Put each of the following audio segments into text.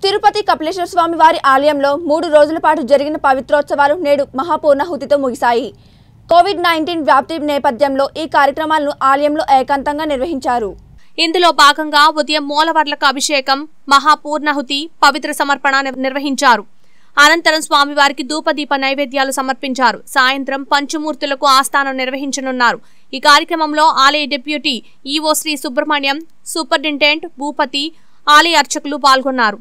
తిరుపతి కపిలేశ్వర స్వామి వారి ఆలయంలో 3 రోజుల పాటు జరిగిన పవిత్రోత్సవాలు నేడు మహాపూర్ణాహుతితో ముగిశాయి. కోవిడ్-19 వ్యాప్తి నేపథ్యంలో ఈ కార్యక్రమాలను ఆలయంలో ఏకాంతంగా నిర్వహించారు. ఇందులో భాగంగా ఉదయం మూలవర్లకు అభిషేకం, మహాపూర్ణాహుతి, పవిత్ర సమర్పణ నిర్వహించారు. అనంతరం స్వామివారికి ధూపదీప నైవేద్యాలు సమర్పించారు. సాయంత్రం పంచమూర్తులకు ఆస్థానం నిర్వహించనున్నారు. ఈ కార్యక్రమంలో ఆలయ deputy EO Sri Subrahmanyam, superintendent Bhupathi, ఆలయ అర్చకులు పాల్గొన్నారు.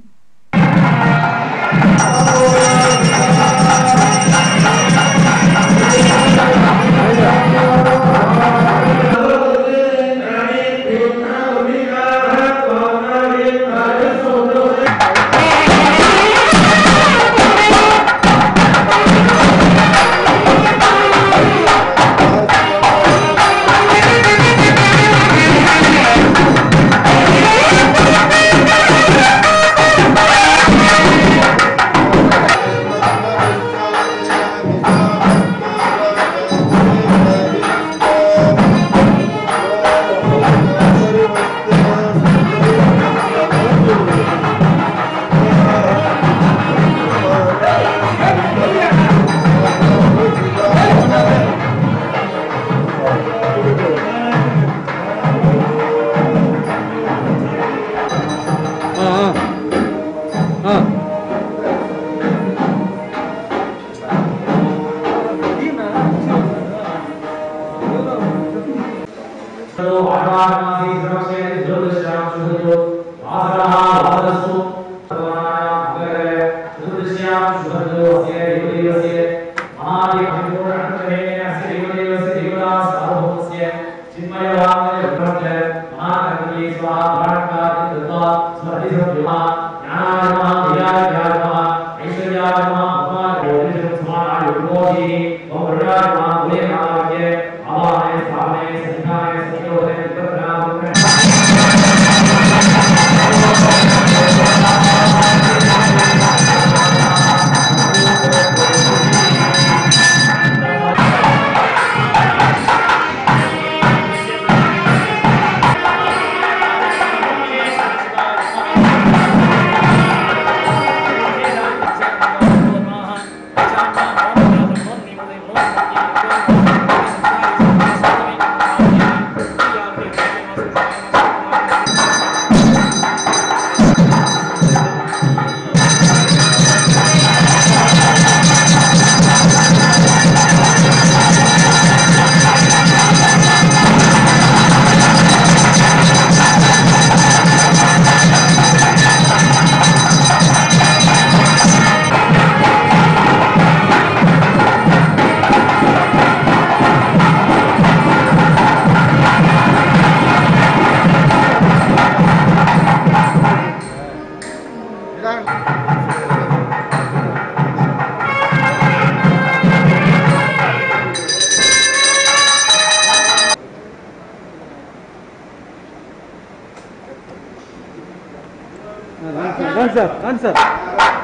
Answer.